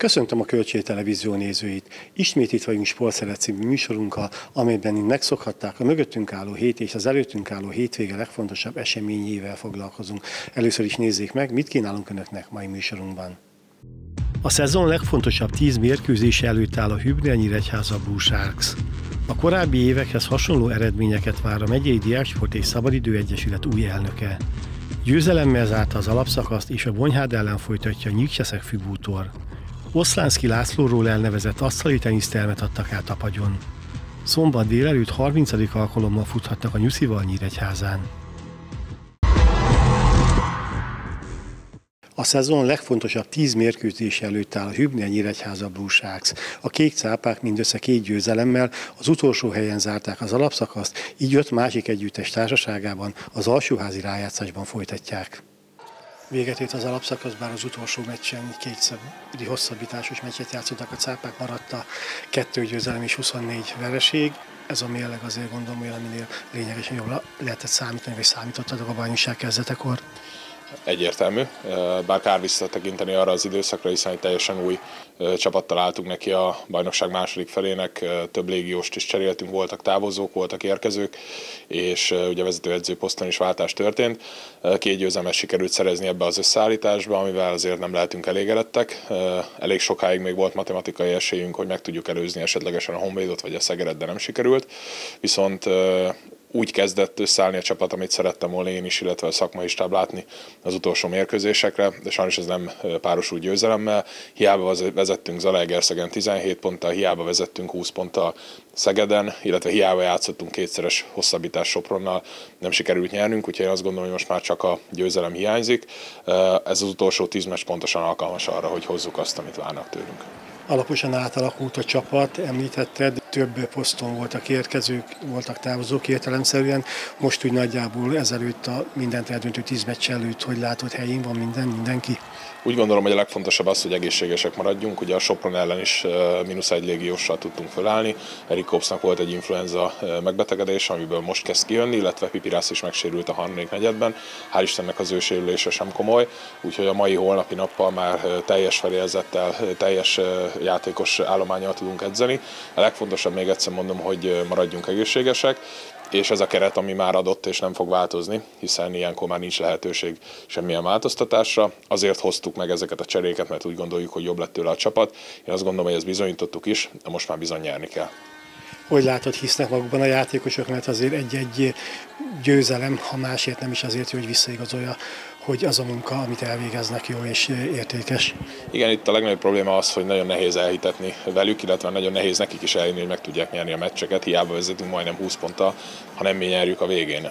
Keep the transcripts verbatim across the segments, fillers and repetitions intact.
Köszöntöm a Kölcsei Televízió nézőit! Ismét itt vagyunk Sportszeret című műsorunkkal, amelyben megszokhatták, a mögöttünk álló hét és az előttünk álló hétvége legfontosabb eseményével foglalkozunk. Először is nézzék meg, mit kínálunk Önöknek mai műsorunkban. A szezon legfontosabb tíz mérkőzése előtt áll a Hübner Nyíregyháza Blue Sharks. A korábbi évekhez hasonló eredményeket vár a Megyei Diáksport és Szabadidő Egyesület új elnöke. Győzelemmel zárta az alapszakaszt és a Bonyhád ellen folytatja a Nyíkcseszeg-Fű bútor. Oszlánszky Lászlóról elnevezett asztali tenisztermet adtak át Tapagyon. Szombat délelőtt harmincadik alkalommal futhatnak a nyuszival Nyíregyházán. A szezon legfontosabb tíz mérkőzés előtt áll a Hübner Nyíregyháza Blue Sharks. A kék cápák mindössze két győzelemmel az utolsó helyen zárták az alapszakaszt, így öt másik együttes társaságában az alsóházi rájátszásban folytatják. Véget ért az alapszakasz, bár az utolsó meccsen kétszer hosszabbításos meccset játszottak a cápák, maradt a kettő győzelem és huszonnégy vereség. Ez a mérleg azért gondolom, hogy aminél lényegesen jól lehetett számítani, vagy számítottatok a bajnokság kezdetekor. Egyértelmű, bár kár visszatekinteni arra az időszakra, hiszen egy teljesen új csapattal álltunk neki a bajnokság második felének, több légióst is cseréltünk, voltak távozók, voltak érkezők, és ugye vezetőedző poszton is váltás történt. Két győzelmet sikerült szerezni ebbe az összeállításba, amivel azért nem lehetünk elégedettek. Elég sokáig még volt matematikai esélyünk, hogy meg tudjuk előzni esetlegesen a Honvédot vagy a Szegeret, de nem sikerült. Viszont úgy kezdett összeállni a csapat, amit szerettem volna én is, illetve a szakmai stáb látni az utolsó mérkőzésekre, de sajnos ez nem párosult győzelemmel. Hiába vezettünk Zalaegerszegen tizenhét ponttal, hiába vezettünk húsz ponttal Szegeden, illetve hiába játszottunk kétszeres hosszabbítás Sopronnal, nem sikerült nyernünk, úgyhogy én azt gondolom, hogy most már csak a győzelem hiányzik. Ez az utolsó tíz meccs pontosan alkalmas arra, hogy hozzuk azt, amit várnak tőlünk. Alaposan átalakult a csapat, említetted, több poszton voltak érkezők, voltak távozók értelemszerűen. Most úgy nagyjából ezelőtt a mindent eldöntő tíz meccs előtt, hogy látod, helyén van minden, mindenki? Úgy gondolom, hogy a legfontosabb az, hogy egészségesek maradjunk. Ugye a Sopron ellen is mínusz egy légióssal tudtunk fölállni. Erik Kopsznak volt egy influenza megbetegedés, amiből most kezd kijönni, illetve Pipirász is megsérült a harmadik negyedben. Hál' Istennek az ő sérülése sem komoly, úgyhogy a mai holnapi nappal már teljes fedélzettel, teljes játékos állománnyal tudunk edzeni. A legfontosabb, még egyszer mondom, hogy maradjunk egészségesek, és ez a keret, ami már adott és nem fog változni, hiszen ilyenkor már nincs lehetőség semmilyen változtatásra. Azért hoztuk meg ezeket a cseréket, mert úgy gondoljuk, hogy jobb lett tőle a csapat. Én azt gondolom, hogy ezt bizonyítottuk is, de most már bizony nyerni kell. Hogy látod, hisznek magukban a játékosok, mert azért egy-egy győzelem, ha másért nem is azért, hogy visszaigazolja, hogy az a munka, amit elvégeznek, jó és értékes. Igen, itt a legnagyobb probléma az, hogy nagyon nehéz elhitetni velük, illetve nagyon nehéz nekik is elhinni, hogy meg tudják nyerni a meccseket. Hiába vezetünk majdnem húsz ponttal, ha nem mi nyerjük a végén.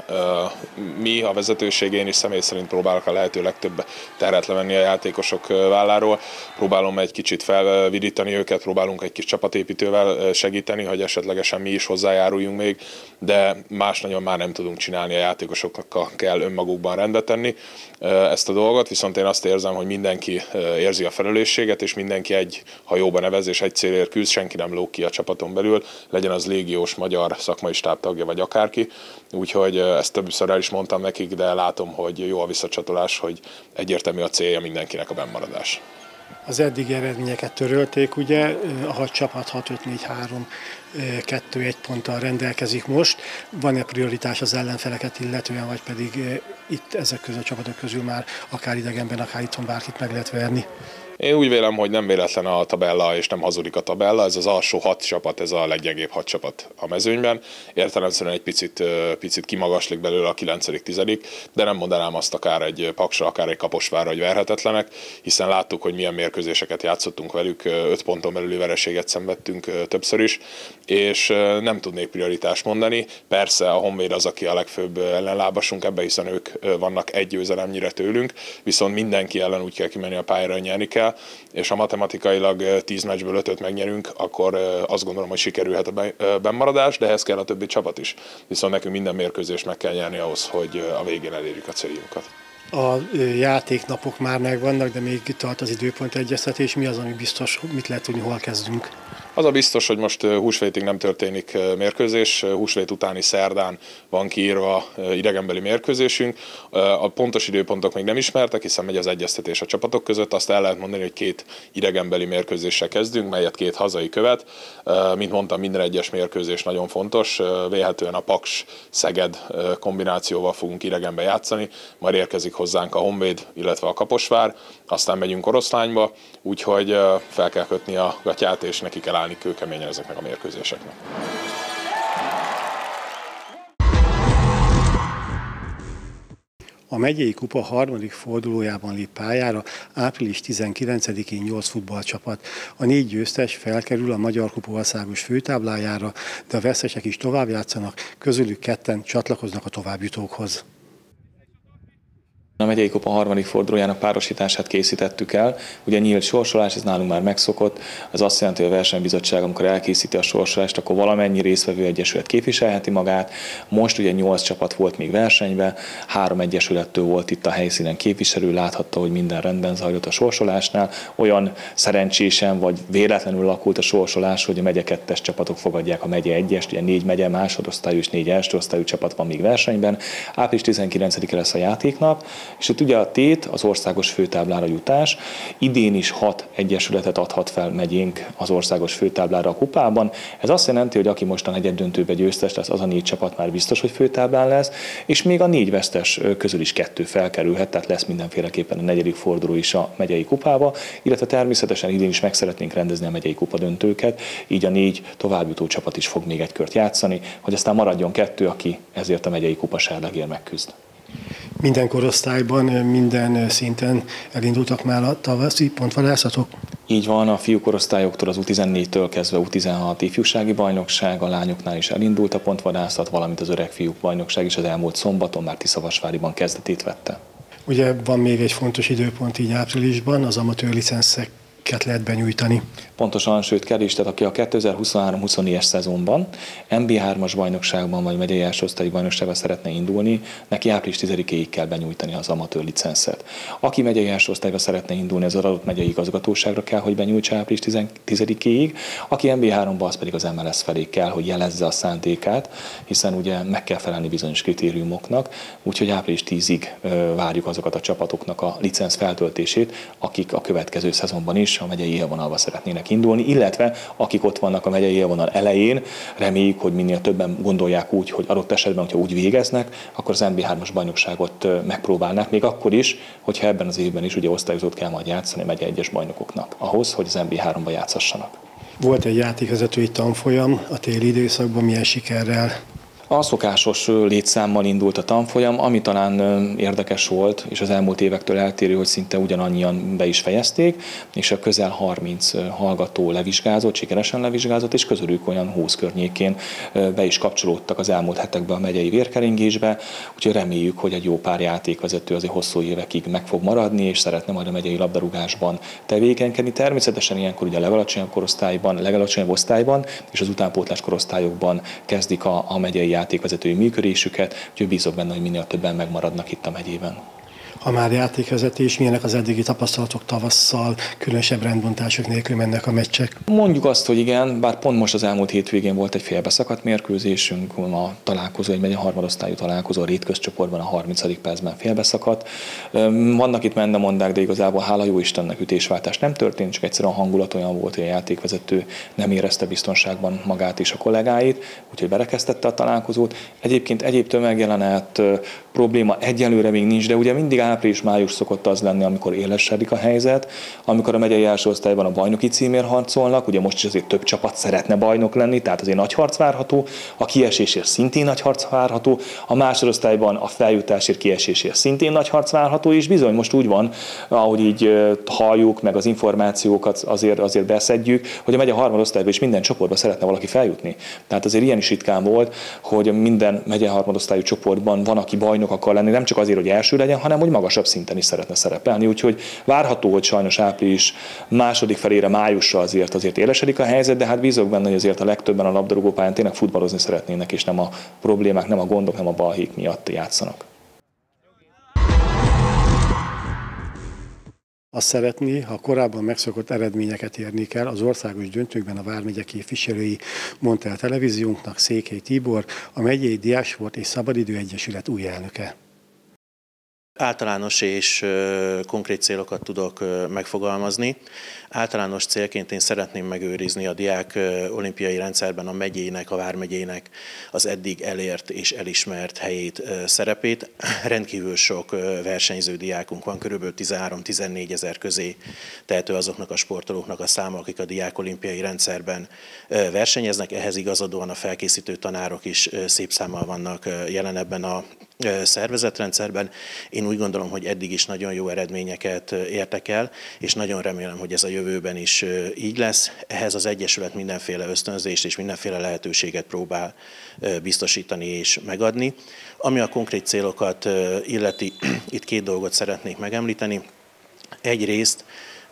Mi a vezetőségén is személy szerint próbálok a lehető legtöbb terhet levenni a játékosok válláról. Próbálom egy kicsit felvidítani őket, próbálunk egy kis csapatépítővel segíteni, hogy esetlegesen mi is hozzájáruljunk még, de más nagyon már nem tudunk csinálni, a játékosokkal kell önmagukban rendbe tenni ezt a dolgot, viszont én azt érzem, hogy mindenki érzi a felelősséget, és mindenki egy hajóba nevez, és egy célért küzd, senki nem lóg ki a csapaton belül, legyen az légiós, magyar szakmai stábtagja, vagy akárki. Úgyhogy ezt többször el is mondtam nekik, de látom, hogy jó a visszacsatolás, hogy egyértelmű a célja mindenkinek a bennmaradás. Az eddigi eredményeket törölték, ugye, a hat csapat hat öt négy három kettő egy ponttal rendelkezik most. Van-e prioritás az ellenfeleket illetően, vagy pedig itt ezek közül a csapatok közül már akár idegenben, akár itthon bárkit meg lehet verni? Én úgy vélem, hogy nem véletlen a tabella, és nem hazudik a tabella. Ez az alsó hat csapat, ez a leggyengébb hat csapat a mezőnyben. Értelemszerűen egy picit, picit kimagaslik belőle a kilencedik tizedik, de nem mondanám azt akár egy Paksra, akár egy Kaposvárra, hogy verhetetlenek, hiszen láttuk, hogy milyen mérkőzéseket játszottunk velük, öt ponton belüli vereséget szenvedtünk többször is, és nem tudnék prioritást mondani. Persze a Honvéd az, aki a legfőbb ellenlábasunk ebbe, hiszen ők vannak egy győzelemnyire tőlünk, viszont mindenki ellen úgy kell kimenni a pályára, hogy nyerni kell, és ha matematikailag tíz meccsből ötöt megnyerünk, akkor azt gondolom, hogy sikerülhet a bennmaradás, de ehhez kell a többi csapat is. Viszont nekünk minden mérkőzést meg kell nyerni ahhoz, hogy a végén elérjük a céljunkat. A játéknapok már megvannak, de még tart az időpont egyeztetés. Mi az, ami biztos, mit lehet tudni, hol kezdünk? Az a biztos, hogy most húsvétig nem történik mérkőzés, húsvét utáni szerdán van kiírva idegenbeli mérkőzésünk. A pontos időpontok még nem ismertek, hiszen megy az egyeztetés a csapatok között. Azt el lehet mondani, hogy két idegenbeli mérkőzéssel kezdünk, melyet két hazai követ. Mint mondtam, minden egyes mérkőzés nagyon fontos. Vélhetően a Paks-Szeged kombinációval fogunk idegenbe játszani, majd érkezik hozzánk a Honvéd, illetve a Kaposvár, aztán megyünk Oroszlányba, úgyhogy fel kell kötni a gatyát, és neki kell állni kőkeményen ezeknek a mérkőzéseknek. A megyei kupa harmadik fordulójában lép pályára április tizenkilencedikén nyolc futballcsapat. A négy győztes felkerül a Magyar Kupa országos főtáblájára, de a vesztesek is tovább játszanak, közülük ketten csatlakoznak a továbbjutókhoz. A megyei kupa harmadik fordulójának párosítását készítettük el. Ugye nyílt sorsolás, ez nálunk már megszokott. Ez azt jelenti, hogy a versenybizottság, amikor elkészíti a sorsolást, akkor valamennyi résztvevő egyesület képviselheti magát. Most ugye nyolc csapat volt még versenyben, három egyesülettől volt itt a helyszínen képviselő, láthatta, hogy minden rendben zajlott a sorsolásnál. Olyan szerencsésen vagy véletlenül alakult a sorsolás, hogy a megye kettes csapatok fogadják a megye egyest, ugye négy megye másodosztályú és négy elsőosztályú csapat van még versenyben. április tizenkilencedike lesz a játéknap. És itt ugye a tét az országos főtáblára jutás. Idén is hat egyesületet adhat fel megyénk az országos főtáblára a kupában. Ez azt jelenti, hogy aki most a negyeddöntőbe győztes lesz, az a négy csapat már biztos, hogy főtáblán lesz, és még a négy vesztes közül is kettő felkerülhet, tehát lesz mindenféleképpen a negyedik forduló is a megyei kupába, illetve természetesen idén is meg szeretnénk rendezni a megyei kupa döntőket, így a négy továbbjutó csapat is fog még egy kört játszani, hogy aztán maradjon kettő, aki ezért a megyei kupa serlegért megküzd. Minden korosztályban, minden szinten elindultak már a tavaszi pontvadászatok? Így van, a fiú korosztályoktól az U tizennégytől kezdve U tizenhat ifjúsági bajnokság, a lányoknál is elindult a pontvadászat, valamint az öreg fiúk bajnokság is az elmúlt szombaton már Tiszavasváriban kezdetét vette. Ugye van még egy fontos időpont így áprilisban, az amatőr licenszek lehet benyújtani. Pontosan, sőt kell is, tehát aki a kétezer-huszonhárom huszonnégyes szezonban em bé hármas bajnokságban vagy megyei első osztályi bajnokságban szeretne indulni, neki április tizedikéig kell benyújtani az amatőr licenszet. Aki megyei első osztályba szeretne indulni, az adott megyei igazgatóságra kell, hogy benyújtsa április tizedikéig, aki em bé háromban, az pedig az em el es felé kell, hogy jelezze a szándékát, hiszen ugye meg kell felelni bizonyos kritériumoknak, úgyhogy április tízig várjuk azokat a csapatoknak a licenc feltöltését, akik a következő szezonban is a megyei élvonalba szeretnének indulni, illetve akik ott vannak a megyei élvonal elején, reméljük, hogy minél többen gondolják úgy, hogy adott esetben, hogyha úgy végeznek, akkor az em bé hármas bajnokságot megpróbálnák, még akkor is, hogyha ebben az évben is ugye osztályozót kell majd játszani a megye egyes bajnokoknak, ahhoz, hogy az em bé háromba játszhassanak. Volt egy játékvezetői tanfolyam a téli időszakban, milyen sikerrel? A szokásos létszámmal indult a tanfolyam, ami talán érdekes volt, és az elmúlt évektől eltérő, hogy szinte ugyanannyian be is fejezték, és a közel harminc hallgató levizsgázott, sikeresen levizsgázott, és közülük olyan húsz környékén be is kapcsolódtak az elmúlt hetekben a megyei vérkeringésbe, úgyhogy reméljük, hogy egy jó pár játékvezető azért hosszú évekig meg fog maradni, és szeretne majd a megyei labdarúgásban tevékenykedni. Természetesen ilyenkor ugye a legalacsonyabb korosztályban, legalacsonyabb osztályban és az utánpótlás korosztályokban kezdik a, a megyei játékvezetői működésüket, úgyhogy bízok benne, hogy minél többen megmaradnak itt a megyében. Ha már játékvezetés, milyenek az eddigi tapasztalatok tavasszal, különösebb rendbontások nélkül mennek a meccsek? Mondjuk azt, hogy igen, bár pont most az elmúlt hétvégén volt egy félbeszakadt mérkőzésünk, a találkozó, egy megye harmadosztályú találkozó a rétközcsoportban a harmincadik percben félbeszakadt. Vannak itt mendemondák, de igazából hála jó Istennek ütésváltás nem történt, csak egyszerűen a hangulat olyan volt, hogy a játékvezető nem érezte biztonságban magát és a kollégáit, úgyhogy berekeztette a találkozót. Egyébként egyéb tömegjelenet probléma egyelőre még nincs, de ugye mindig április-május szokott az lenni, amikor élesedik a helyzet, amikor a megyei első osztályban a bajnoki címért harcolnak, ugye most is azért több csapat szeretne bajnok lenni, tehát azért nagy harc várható, a kiesésért szintén nagy harc várható, a másodosztályban a feljutásért kiesésért szintén nagy harc várható, és bizony most úgy van, ahogy így halljuk, meg az információkat azért, azért beszedjük, hogy a megye harmadosztályban is minden csoportban szeretne valaki feljutni. Tehát azért ilyen is ritkán volt, hogy minden megye harmadosztályú csoportban van, aki bajnok akar lenni, nem csak azért, hogy első legyen, hanem hogy magasabb szinten is szeretne szerepelni. Úgyhogy várható, hogy sajnos április második felére, májusra azért azért élesedik a helyzet, de hát bízok benne, hogy azért a legtöbben a labdarúgópályán tényleg futballozni szeretnének, és nem a problémák, nem a gondok, nem a balhék miatt játszanak. Azt szeretné, ha korábban megszokott eredményeket érni kell, az országos döntőkben a vármegye képviselői, mondta el televíziónknak Székely Tibor, a megyei Diáksport és Szabadidő Egyesület új elnöke. Általános és konkrét célokat tudok megfogalmazni. Általános célként én szeretném megőrizni a diák olimpiai rendszerben a megyének, a vármegyének az eddig elért és elismert helyét, szerepét. Rendkívül sok versenyző diákunk van, körülbelül tizenhárom-tizennégy ezer közé tehető azoknak a sportolóknak a száma, akik a diák olimpiai rendszerben versenyeznek. Ehhez igazodóan a felkészítő tanárok is szép számmal vannak jelen ebben a szervezetrendszerben. Én úgy gondolom, hogy eddig is nagyon jó eredményeket értek el, és nagyon remélem, hogy ez a jövőben is így lesz. Ehhez az Egyesület mindenféle ösztönzést és mindenféle lehetőséget próbál biztosítani és megadni. Ami a konkrét célokat illeti, itt két dolgot szeretnék megemlíteni. Egyrészt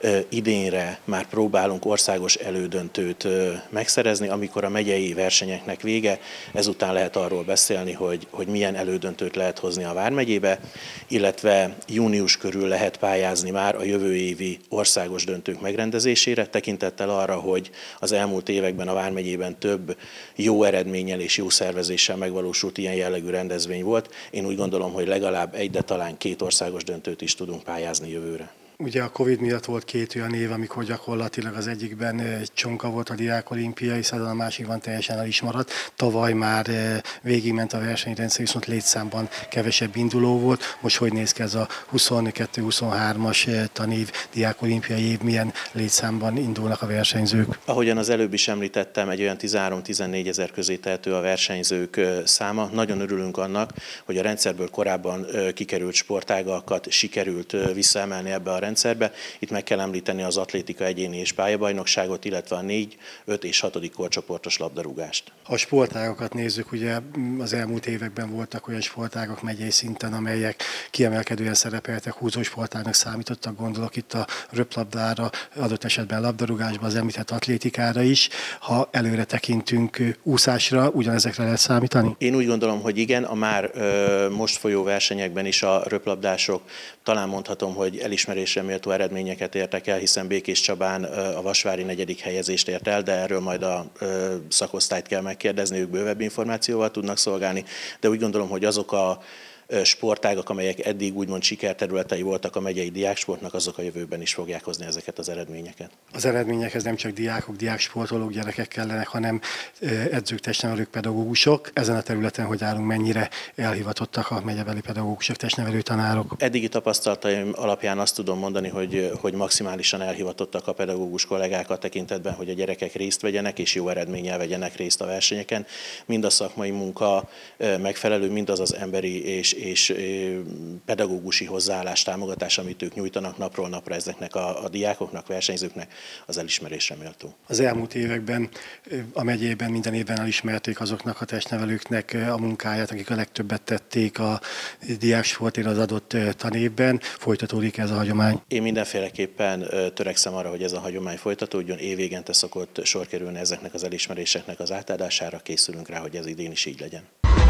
idénre már próbálunk országos elődöntőt megszerezni, amikor a megyei versenyeknek vége, ezután lehet arról beszélni, hogy, hogy milyen elődöntőt lehet hozni a vármegyébe, illetve június körül lehet pályázni már a jövő évi országos döntők megrendezésére, tekintettel arra, hogy az elmúlt években a vármegyében több jó eredménnyel és jó szervezéssel megvalósult ilyen jellegű rendezvény volt. Én úgy gondolom, hogy legalább egy, de talán két országos döntőt is tudunk pályázni jövőre. Ugye a Covid miatt volt két olyan év, amikor gyakorlatilag az egyikben egy csonka volt a diák olimpiai szezon, a másikban teljesen el is maradt. Tavaly már végigment a versenyrendszer, viszont létszámban kevesebb induló volt. Most hogy néz ki ez a huszonkettő-huszonhármas tanév diák olimpiai év, milyen létszámban indulnak a versenyzők? Ahogyan az előbb is említettem, egy olyan tizenhárom-tizennégy ezer közé tehető a versenyzők száma. Nagyon örülünk annak, hogy a rendszerből korábban kikerült sportágakat sikerült visszaemelni ebbe a rendszerbe. Itt meg kell említeni az atlétika egyéni és pályabajnokságot, illetve a négy, öt és hatodik korcsoportos labdarúgást. A sportágokat nézzük, ugye az elmúlt években voltak olyan sportágok megyei szinten, amelyek kiemelkedően szerepeltek, húzósportágnak számítottak, gondolok itt a röplabdára, adott esetben labdarúgásba, az említett atlétikára is. Ha előre tekintünk úszásra, ugyanezekre lehet számítani? Én úgy gondolom, hogy igen, a már ö, most folyó versenyekben is a röplabdások talán mondhatom, hogy elismerésre méltó eredményeket értek el, hiszen Békés Csabán a vasvári negyedik helyezést ért el, de erről majd a szakosztályt kell megkérdezni, ők bővebb információval tudnak szolgálni, de úgy gondolom, hogy azok a sportágak, amelyek eddig úgymond sikerterületei voltak a megyei diáksportnak, azok a jövőben is fogják hozni ezeket az eredményeket. Az eredményekhez nem csak diákok, diáksportolók, gyerekek kellenek, hanem edzők, testnevelők, pedagógusok. Ezen a területen hogy állunk, mennyire elhivatottak a megyebeli pedagógusok, testnevelő tanárok? Eddigi tapasztalataim alapján azt tudom mondani, hogy, hogy maximálisan elhivatottak a pedagógus kollégák a tekintetben, hogy a gyerekek részt vegyenek és jó eredménnyel vegyenek részt a versenyeken. Mind a szakmai munka megfelelő, mind az az emberi és és pedagógusi hozzáállás, támogatás, amit ők nyújtanak napról napra ezeknek a, a diákoknak, versenyzőknek, az elismerésre méltó. Az elmúlt években a megyében minden évben elismerték azoknak a testnevelőknek a munkáját, akik a legtöbbet tették a diáksportért az adott tanévben. Folytatódik ez a hagyomány? Én mindenféleképpen törekszem arra, hogy ez a hagyomány folytatódjon. Évvégente szokott sor kerülni ezeknek az elismeréseknek az átadására, készülünk rá, hogy ez idén is így legyen.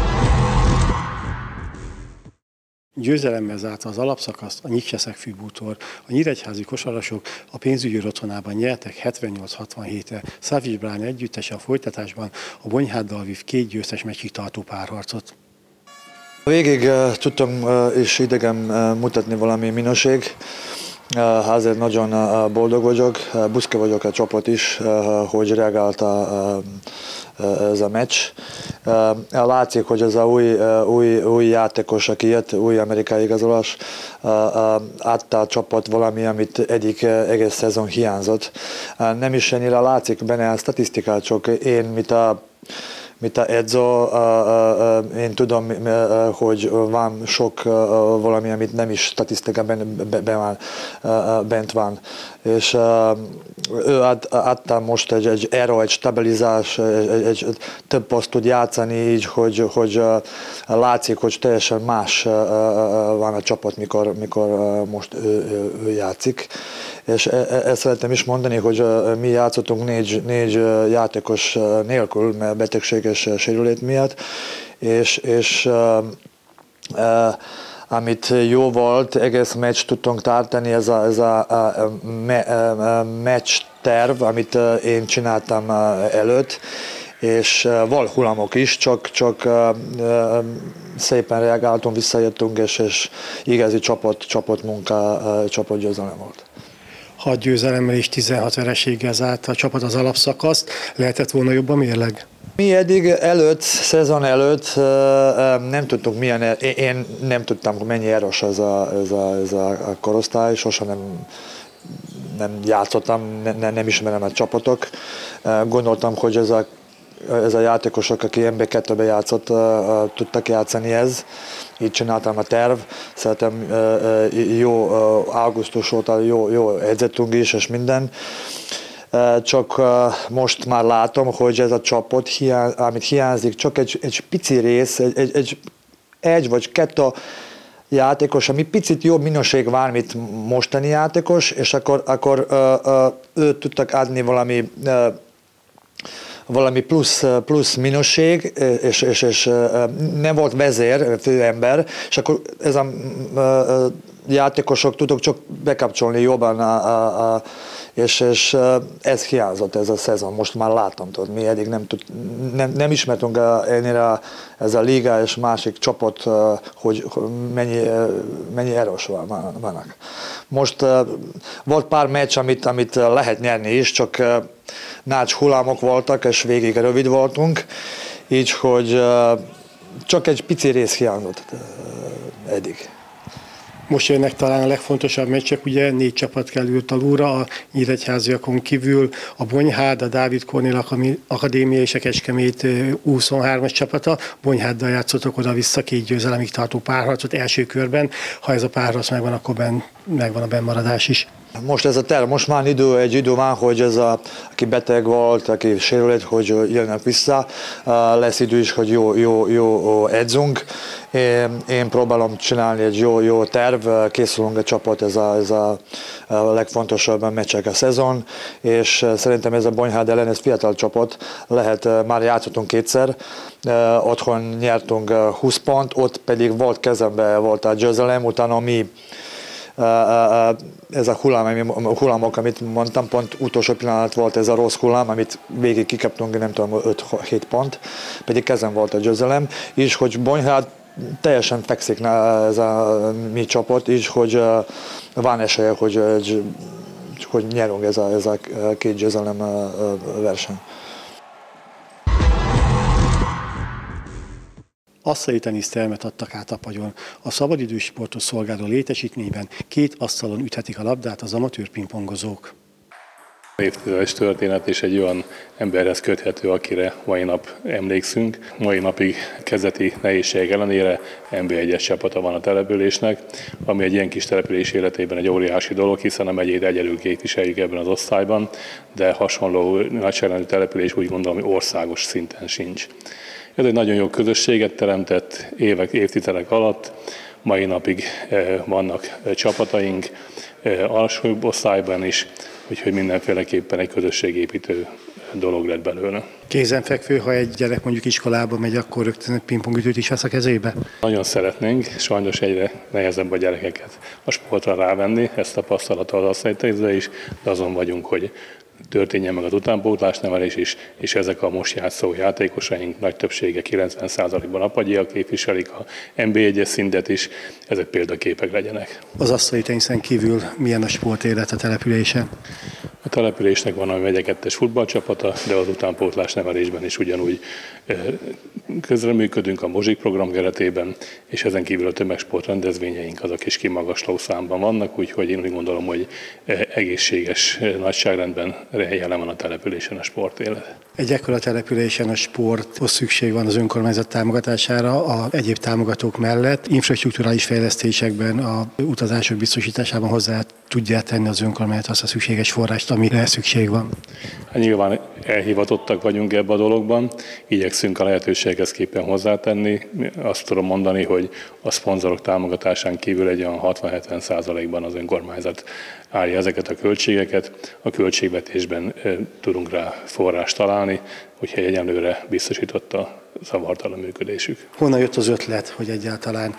Győzelemmel zárta az alapszakaszt a Nyíkcseszek főbútor. A nyíregyházi kosarasok a pénzügyi otthonában nyertek hetvennyolc hatvanhétre. Szavics Bránya együttese a folytatásban a Bonyháddal vív két győztes meccsig tartó párharcot. Végig uh, tudtam uh, és idegen uh, mutatni valami minőség. Uh, azért nagyon uh, boldog vagyok, uh, büszke vagyok a csapat is, uh, hogy reagálta uh, ez a meccs. Látszik, hogy ez a új, új, új játékos, aki jött, új amerikai igazolás, adta a csapat valami, amit egyik egész szezon hiányzott. Nem is ennyire látszik benne a statisztikát, csak én, mint a Mint a edző, én tudom, hogy van sok valami, amit nem is statisztikában bent van. És ő adta most egy, egy erő, egy stabilizás, egy, egy több poszt tud játszani így, hogy, hogy látszik, hogy teljesen más van a csapat, mikor, mikor most ő, ő, ő játszik. És ezt szeretném is mondani, hogy mi játszottunk négy, négy játékos nélkül, mert betegség és sérülés miatt, és, és amit jó volt, egész meccs tudtunk tartani, ez a, ez a, a, me, a meccs terv, amit én csináltam előtt, és volt hullámok is, csak, csak szépen reagáltunk, visszajöttünk, és, és igazi csapat, csapatmunka, csapatgyőzelem volt. hat győzelemmel és tizenhat vereséggel zárt a csapat az alapszakaszt, lehetett volna jobb a mérleg? Mi eddig előtt, szezon előtt nem tudtuk milyen, én nem tudtam, mennyi erős ez a, ez a, ez a korosztály, sosem nem, nem játszottam, nem, nem ismerem a csapatok. Gondoltam, hogy ez a, ez a játékosok, aki em bé kettőben játszott, tudtak játszani ez. Így csináltam a terv. Szerintem jó augusztus óta jó, jó edzettünk is, és minden. Csak most már látom, hogy ez a csapat, amit hiányzik, csak egy, egy pici rész, egy, egy, egy, egy vagy kettő játékos, ami picit jobb minőség van, mint mostani játékos, és akkor, akkor őt tudtak adni valami valami plusz, plusz minőség, és, és, és nem volt vezér, főember, és akkor ez a játékosok tudok csak bekapcsolni jobban, a, a, a, és, és ez hiányzott ez a szezon. Most már látom, tudod, mi eddig nem, tud, nem, nem ismertünk ennyire ez a liga és másik csapat, hogy mennyi, mennyi erős vannak. Most volt pár meccs, amit, amit lehet nyerni is, csak nagy hullámok voltak, és végig rövid voltunk, így hogy csak egy pici rész hiányzott eddig. Most jönnek talán a legfontosabb meccsek, ugye négy csapat került alulra, a nyíregyháziakon kívül a Bonyhád, a Dávid Kornél Akadémia és a Kecskemét U huszonhármas csapata. Bonyháddal játszottak oda-vissza két győzelemig tartó párharcot első körben. Ha ez a párharc megvan, akkor ben, megvan a bennmaradás is. Most ez a terv, most már idő, egy idő van, hogy ez a, aki beteg volt, aki sérült, hogy jönnek vissza, lesz idő is, hogy jó, jó, jó edzünk. Én, én próbálom csinálni egy jó, jó terv, készülünk a csapat, ez a, ez a, a legfontosabb meccsek a szezon, és szerintem ez a Bonyhád ellen, ez fiatal csapat, lehet, már játszottunk kétszer, otthon nyertünk húsz pont, ott pedig volt kezemben volt a győzelem, utána mi ez a hullám, a hullámok, amit mondtam, pont utolsó pillanat volt ez a rossz hullám, amit végig kikaptunk, nem tudom, öt-hét pont, pedig kezem volt a győzelem, és hogy Bonyhád teljesen fekszik ez a mi csapat, és hogy van esélye, hogy, hogy nyerünk ez a, ez a két győzelem verseny. Asztali tenisztermet adtak át Apagyon. A szabadidős sportot szolgáló létesítményben két asztalon üthetik a labdát az amatőr pingpongozók. Évtizedes történet és egy olyan emberhez köthető, akire mai nap emlékszünk. Mai napig kezdeti nehézség ellenére en bé egyes csapata van a településnek, ami egy ilyen kis település életében egy óriási dolog, hiszen a megyét egyedül képviseljük ebben az osztályban, de hasonló nagyságrendű település úgy gondolom, hogy országos szinten sincs. Ez egy nagyon jó közösséget teremtett évek, évtizedek alatt. Mai napig vannak csapataink, alsó osztályban is, úgyhogy mindenféleképpen egy közösségépítő dolog lett belőle. Kézenfekvő, ha egy gyerek mondjuk iskolába megy, akkor rögtön egy pingpongütőt is vesz a kezébe? Nagyon szeretnénk, sajnos egyre nehezebb a gyerekeket a sportra rávenni, ezt tapasztalata az asztaliteniszbe is, de azon vagyunk, hogy történjen meg az utánpótlásnevelés is, és ezek a most játszó játékosaink nagy többsége kilencven százalékban apagyiak képviselik a en bé egyes szintet is, ezek példaképek legyenek. Az asztali teniszen kívül milyen a sportélet a településen? A településnek van a megye kettes futballcsapata, de az utánpótlásnevelésben is ugyanúgy közreműködünk a Mozsik program keretében, és ezen kívül a tömegsport rendezvényeink azok is kimagasló számban vannak, úgyhogy én úgy gondolom, hogy egészséges nagyságrendben jelen van a településen a sportélet. Egy ekkora településen a sporthoz szükség van az önkormányzat támogatására, a egyéb támogatók mellett. Infrastrukturális fejlesztésekben, a utazások biztosításában hozzá tudják tenni az önkormányzat azt a szükséges forrást, amire szükség van. Hát nyilván elhivatottak vagyunk ebbe a dologban, igyekszünk a lehetőséghez képpen hozzátenni. Azt tudom mondani, hogy a szponzorok támogatásán kívül egy olyan hatvan-hetven százalékban az önkormányzat állja ezeket a költségeket. A költségvetésben e, tudunk rá forrást találni, úgyhogy egyenlőre biztosította a zavartalan működésük. Honnan jött az ötlet, hogy egyáltalán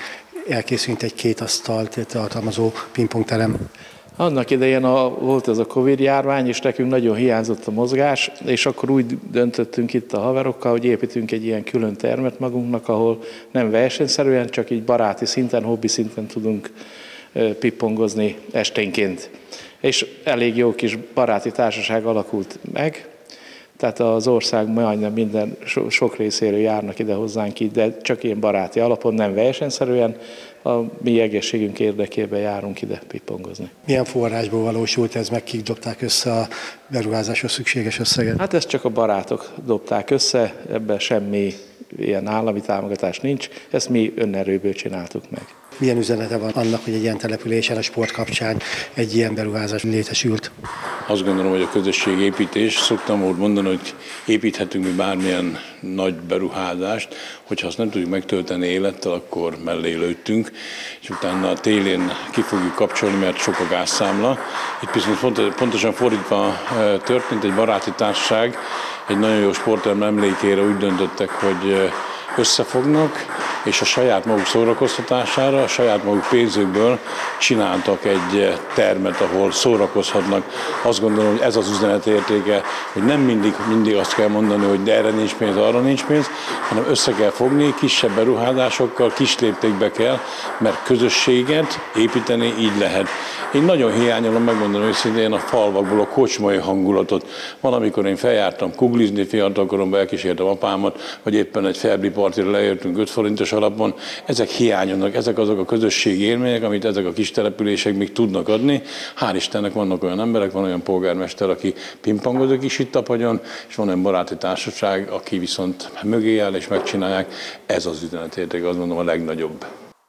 elkészült egy két asztalt tartalmazó pingpongterem. Annak idején a, volt ez a Covid járvány, és nekünk nagyon hiányzott a mozgás, és akkor úgy döntöttünk itt a haverokkal, hogy építünk egy ilyen külön termet magunknak, ahol nem versenyszerűen, csak így baráti szinten, hobbi szinten tudunk pingpongozni esténként. És elég jó kis baráti társaság alakult meg, tehát az ország majdnem minden so, sok részéről járnak ide hozzánk így, de csak ilyen baráti alapon, nem versenyszerűen, a mi egészségünk érdekében járunk ide pingpongozni. Milyen forrásból valósult ez meg, kik dobták össze a beruházáshoz szükséges összeget? Hát ezt csak a barátok dobták össze, ebben semmi ilyen állami támogatás nincs, ezt mi önerőből csináltuk meg. Milyen üzenete van annak, hogy egy ilyen településen a sport kapcsán egy ilyen beruházás létesült? Azt gondolom, hogy a közösségépítés, szoktam úgy mondani, hogy építhetünk mi bármilyen nagy beruházást, hogyha azt nem tudjuk megtölteni élettel, akkor mellé lőttünk, és utána a télén ki fogjuk kapcsolni, mert sok a gázszámla. Itt viszont pontosan fordítva történt, egy baráti társaság, egy nagyon jó sporterem emlékére úgy döntöttek, hogy összefognak, és a saját maguk szórakoztatására, a saját maguk pénzükből csináltak egy termet, ahol szórakozhatnak. Azt gondolom, hogy ez az üzenet értéke, hogy nem mindig, mindig azt kell mondani, hogy de erre nincs pénz, arra nincs pénz, hanem össze kell fogni, kisebb beruházásokkal, kis léptékbe kell, mert közösséget építeni így lehet. Én nagyon hiányolom, megmondom őszintén, a falvakból a kocsmai hangulatot. Van, amikor én feljártam kuglizni, fiatalkoromban elkísértem apámat, vagy éppen egy Ferbli partira leértünk öt forintos alapon. Ezek hiányoznak, ezek azok a közösségi élmények, amit ezek a kis települések még tudnak adni. Hál' Istennek vannak olyan emberek, van olyan polgármester, aki pingpongozik is itt Tapagyon, és van olyan baráti társaság, aki viszont mögé áll és megcsinálják. Ez az üzenetérték, azt mondom, a legnagyobb.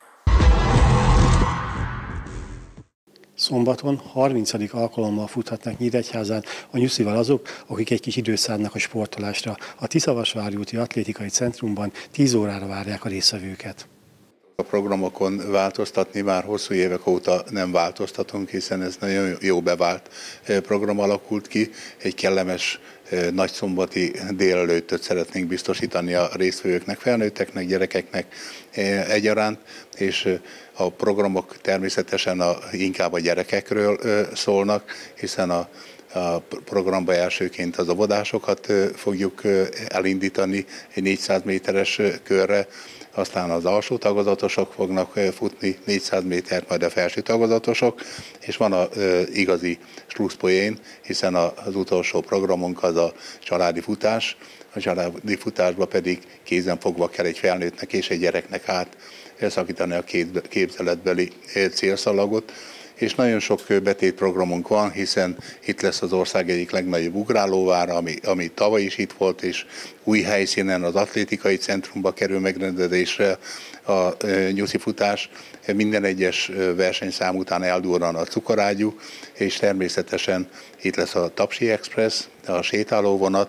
Szombaton harmincadik alkalommal futhatnak Nyíregyházán a nyuszival azok, akik egy kis időt szánnak a sportolásra. A Tiszavasvári úti atlétikai centrumban tíz órára várják a résztvevőket. A programokon változtatni már hosszú évek óta nem változtatunk, hiszen ez nagyon jó bevált program alakult ki. Egy kellemes nagyszombati délelőttöt szeretnénk biztosítani a résztvevőknek, felnőtteknek, gyerekeknek egyaránt, és a programok természetesen a, inkább a gyerekekről szólnak, hiszen a A programba elsőként az óvodásokat fogjuk elindítani egy négyszáz méteres körre, aztán az alsó tagozatosok fognak futni négyszáz métert, majd a felső tagozatosok, és van az igazi slusszpoén, hiszen az utolsó programunk az a családi futás, a családi futásba pedig kézen fogva kell egy felnőttnek és egy gyereknek át szakítani a képzeletbeli célszalagot, és nagyon sok betétprogramunk van, hiszen itt lesz az ország egyik legnagyobb ugrálóvára, ami, ami tavaly is itt volt, és új helyszínen az atlétikai centrumba kerül megrendezésre a nyuszi futás. Minden egyes versenyszám után eldurran a cukorágyú, és természetesen itt lesz a Tapsi Express, a sétálóvonat,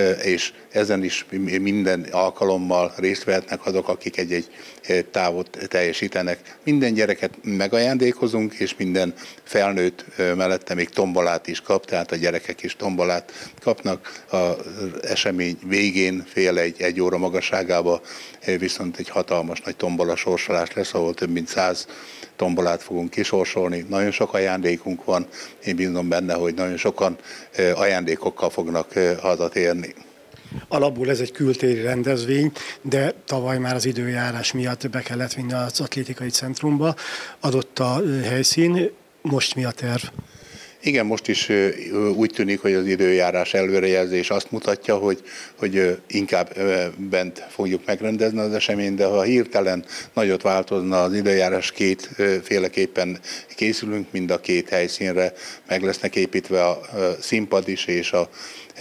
és ezen is minden alkalommal részt vehetnek azok, akik egy-egy távot teljesítenek. Minden gyereket megajándékozunk, és minden felnőtt mellette még tombolát is kap, tehát a gyerekek is tombolát kapnak. Az esemény végén fél egy, egy óra magasságába viszont egy hatalmas nagy tombola sorsolás lesz, ahol több mint száz tombolát fogunk kisorsolni. Nagyon sok ajándékunk van, én bízom benne, hogy nagyon sokan ajándékokkal fognak hazatérni. Alapból ez egy kültéri rendezvény, de tavaly már az időjárás miatt be kellett vinni az atlétikai centrumba. Adott a helyszín, most mi a terv? Igen, most is úgy tűnik, hogy az időjárás előrejelzés azt mutatja, hogy, hogy inkább bent fogjuk megrendezni az eseményt, de ha hirtelen nagyot változna az időjárás, kétféleképpen készülünk, mind a két helyszínre meg lesznek építve a színpad is és a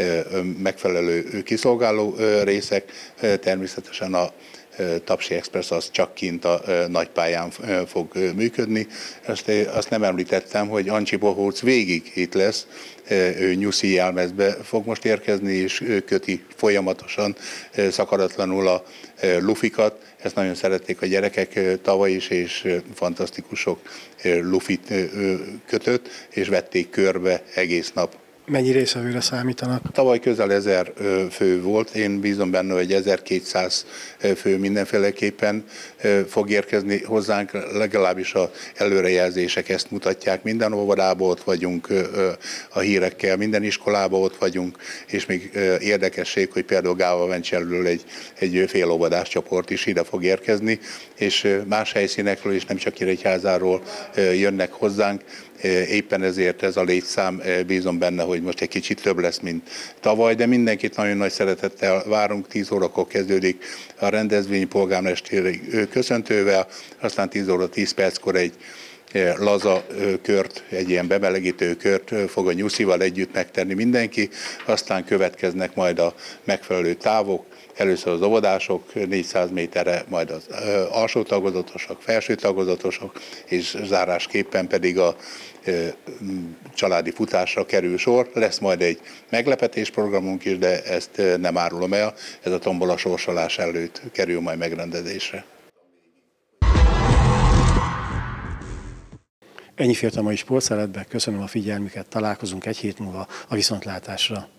megfelelő kiszolgáló részek. Természetesen a Tapsi Express az csak kint a nagypályán fog működni. Azt, azt nem említettem, hogy Ancsi Bohóc végig itt lesz, ő nyuszi jelmezbe fog most érkezni, és ő köti folyamatosan, szakadatlanul a lufikat. Ezt nagyon szerették a gyerekek tavaly is, és fantasztikus sok lufit kötött, és vették körbe egész nap. Mennyi részvevőre számítanak? Tavaly közel ezer fő volt, én bízom benne, hogy ezerkétszáz fő mindenféleképpen fog érkezni hozzánk, legalábbis az előrejelzések ezt mutatják. Minden óvodában ott vagyunk a hírekkel, minden iskolában ott vagyunk, és még érdekesség, hogy például Gáva-Vencselről egy, egy félóvodás csoport is ide fog érkezni, és más helyszínekről is, nem csak Nyíregyházáról jönnek hozzánk. Éppen ezért ez a létszám, bízom benne, hogy most egy kicsit több lesz, mint tavaly, de mindenkit nagyon nagy szeretettel várunk. tíz órakor kezdődik a rendezvény polgármesteri köszöntővel, aztán tíz óra tíz perckor egy laza kört, egy ilyen bemelegítő kört fog a nyuszival együtt megtenni mindenki, aztán következnek majd a megfelelő távok, először az óvodások négyszáz méterre, majd az alsó tagozatosok, felső tagozatosok, és zárásképpen pedig a családi futásra kerül sor. Lesz majd egy meglepetés programunk is, de ezt nem árulom el, ez a tombola sorsolás előtt kerül majd megrendezésre. Ennyi fért a mai sportszeletbe, köszönöm a figyelmüket, találkozunk egy hét múlva a viszontlátásra.